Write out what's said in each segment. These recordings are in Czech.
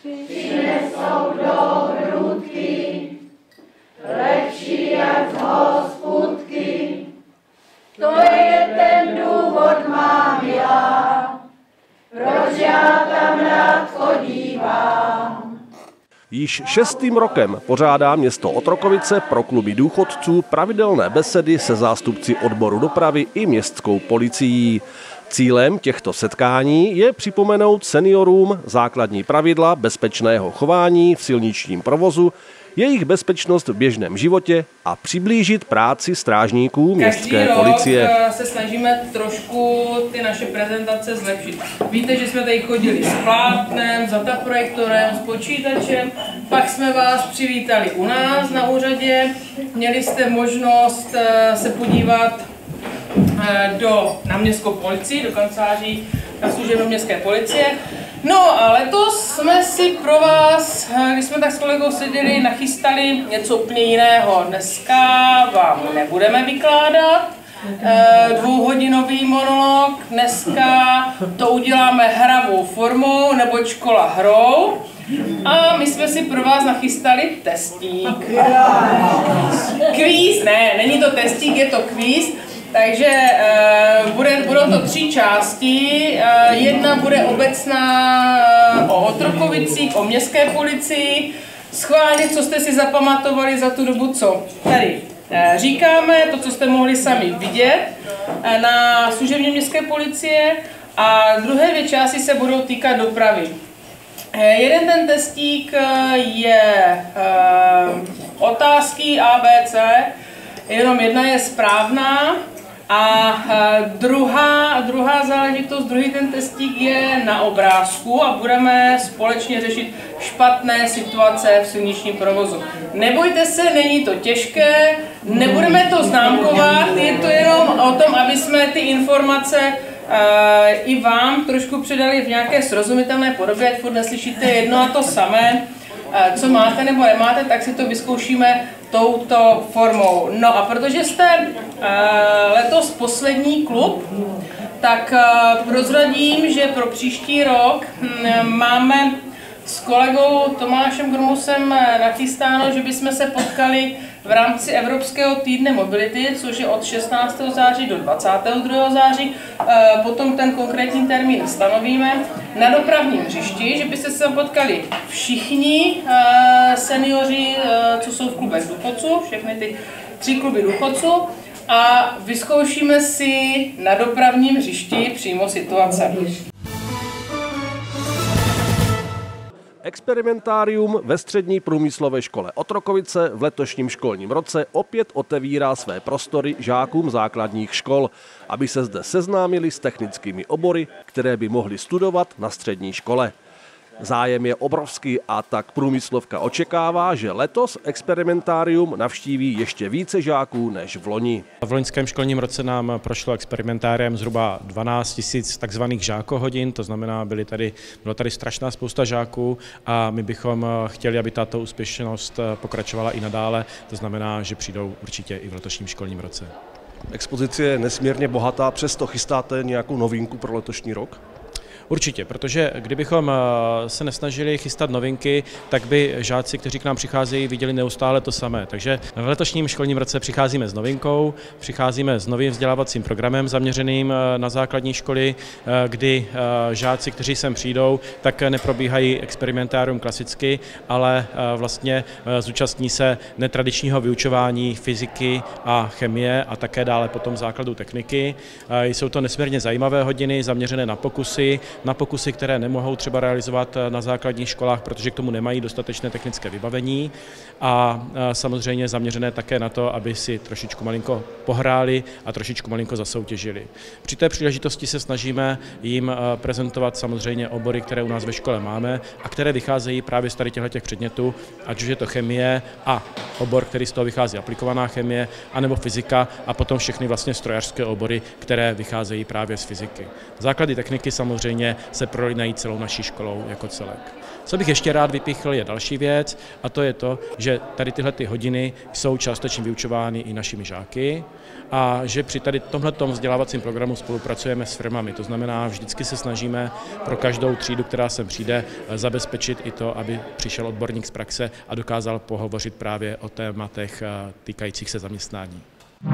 přinesou do hrudky, lepší jak z hospůdky. To je ten důvod, mám já, proč já tam rád chodívám. Již 6. rokem pořádá město Otrokovice pro kluby důchodců pravidelné besedy se zástupci odboru dopravy i městskou policií. Cílem těchto setkání je připomenout seniorům základní pravidla bezpečného chování v silničním provozu, jejich bezpečnost v běžném životě a přiblížit práci strážníků městské policie. Každý rok se snažíme trošku ty naše prezentace zlepšit. Víte, že jsme tady chodili s plátnem, s dataprojektorem, s počítačem, pak jsme vás přivítali u nás na úřadě, měli jste možnost se podívat na městskou policii, do kanceláří na služebnu městské policie. No a letos jsme si pro vás, když jsme tak s kolegou seděli, nachystali něco úplně jiného. Dneska vám nebudeme vykládat dvouhodinový monolog, dneska to uděláme hravou formou, nebo škola hrou. A my jsme si pro vás nachystali testík. Kvíz, ne, není to testík, je to kvíz. Takže budou to 3 části. Jedna bude obecná o Otrokovicích, o městské policii. Schválně, co jste si zapamatovali za tu dobu, co tady říkáme, to, co jste mohli sami vidět na služebně městské policie. A druhé 2 části se budou týkat dopravy. Jeden ten testík je otázky ABC, jenom jedna je správná. A druhá záležitost, druhý ten testík je na obrázku a budeme společně řešit špatné situace v silničním provozu. Nebojte se, není to těžké, nebudeme to známkovat, je to jenom o tom, aby jsme ty informace i vám trošku předali v nějaké srozumitelné podobě, ať furt neslyšíte jedno a to samé. Co máte nebo nemáte, tak si to vyzkoušíme touto formou. No a protože jste letos poslední klub, tak prozradím, že pro příští rok máme s kolegou Tomášem Grmusem nachystáno, že bychom se potkali v rámci Evropského týdne mobility, což je od 16. září do 22. září. Potom ten konkrétní termín stanovíme na dopravním hřišti, že byste se potkali všichni seniori, co jsou v klubech důchodců, všechny ty 3 kluby důchodců, a vyzkoušíme si na dopravním hřišti přímo situace. Experimentárium ve střední průmyslové škole Otrokovice v letošním školním roce opět otevírá své prostory žákům základních škol, aby se zde seznámili s technickými obory, které by mohli studovat na střední škole. Zájem je obrovský a tak průmyslovka očekává, že letos experimentárium navštíví ještě více žáků než v loni. V loňském školním roce nám prošlo experimentáriem zhruba 12 000 takzvaných žákohodin, to znamená, bylo tady strašná spousta žáků a my bychom chtěli, aby tato úspěšnost pokračovala i nadále, to znamená, že přijdou určitě i v letošním školním roce. Expozice je nesmírně bohatá, přesto chystáte nějakou novinku pro letošní rok? Určitě, protože kdybychom se nesnažili chystat novinky, tak by žáci, kteří k nám přicházejí, viděli neustále to samé. Takže v letošním školním roce přicházíme s novinkou, přicházíme s novým vzdělávacím programem zaměřeným na základní školy, kdy žáci, kteří sem přijdou, tak neprobíhají experimentárium klasicky, ale vlastně zúčastní se netradičního vyučování fyziky a chemie a také dále potom základů techniky. Jsou to nesmírně zajímavé hodiny zaměřené na pokusy, které nemohou třeba realizovat na základních školách, protože k tomu nemají dostatečné technické vybavení, a samozřejmě zaměřené také na to, aby si trošičku malinko pohráli a trošičku malinko zasoutěžili. Při té příležitosti se snažíme jim prezentovat samozřejmě obory, které u nás ve škole máme a které vycházejí právě z tady těchto předmětů, ať už je to chemie a obor, který z toho vychází aplikovaná chemie, anebo fyzika a potom všechny vlastně strojařské obory, které vycházejí právě z fyziky. Základy techniky samozřejmě samozřejmě se prolínají celou naší školou jako celek. Co bych ještě rád vypíchl, je další věc, a to je to, že tady tyhle hodiny jsou částečně vyučovány i našimi žáky a že při tady tomhletom vzdělávacím programu spolupracujeme s firmami. To znamená, vždycky se snažíme pro každou třídu, která sem přijde, zabezpečit i to, aby přišel odborník z praxe a dokázal pohovořit právě o tématech týkajících se zaměstnání.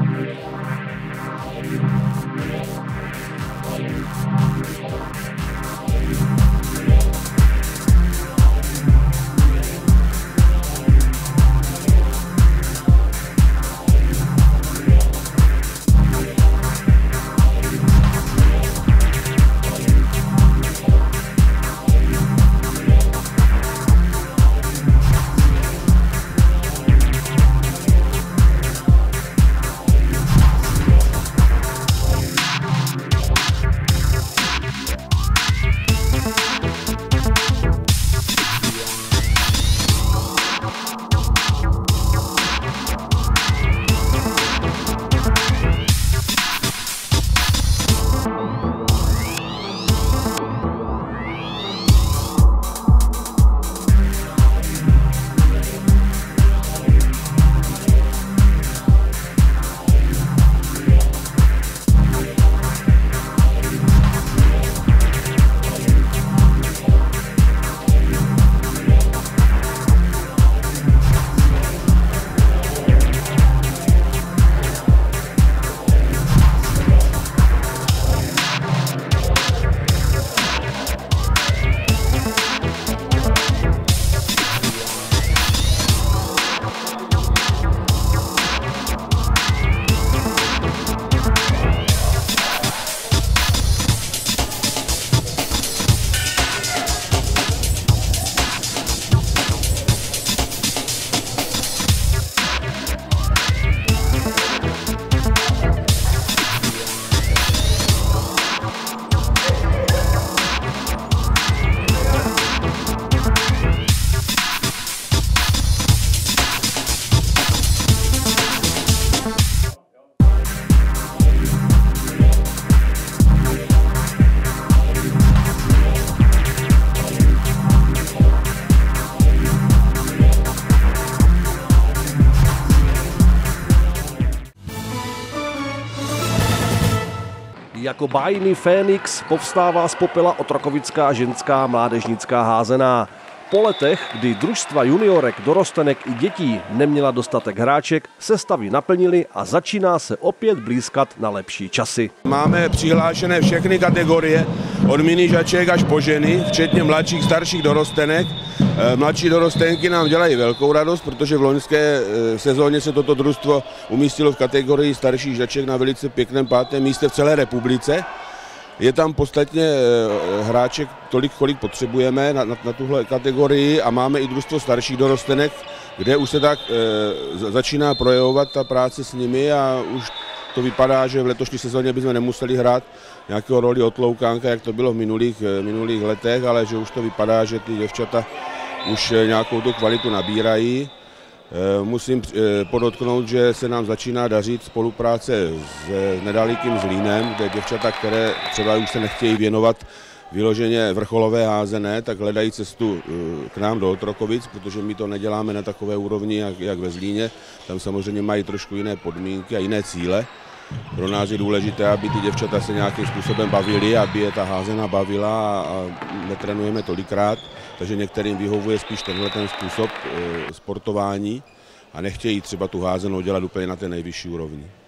Jako bájný Fénix povstává z popela otrokovická ženská mládežnická házená. Po letech, kdy družstva juniorek, dorostenek i dětí neměla dostatek hráček, se stavy naplnily a začíná se opět blýskat na lepší časy. Máme přihlášené všechny kategorie, od minižaček až po ženy, včetně mladších, starších dorostenek. Mladší dorostenky nám dělají velkou radost, protože v loňské sezóně se toto družstvo umístilo v kategorii starších žaček na velice pěkném 5. místě v celé republice. Je tam podstatně hráček tolik, kolik potřebujeme na tuhle kategorii a máme i družstvo starších dorostenek, kde už se tak začíná projevovat ta práce s nimi a už to vypadá, že v letošní sezóně bychom nemuseli hrát nějakého roli otloukánka, jak to bylo v minulých letech, ale že už to vypadá, že ty děvčata už nějakou tu kvalitu nabírají. Musím podotknout, že se nám začíná dařit spolupráce s nedalekým Zlínem, kde děvčata, které třeba už se nechtějí věnovat vyloženě vrcholové házené, tak hledají cestu k nám do Otrokovic, protože my to neděláme na takové úrovni, jak ve Zlíně. Tam samozřejmě mají trošku jiné podmínky a jiné cíle. Pro nás je důležité, aby ty děvčata se nějakým způsobem bavily, aby je ta házena bavila a netrénujeme tolikrát, takže některým vyhovuje spíš tenhle ten způsob sportování a nechtějí třeba tu házenou dělat úplně na té nejvyšší úrovni.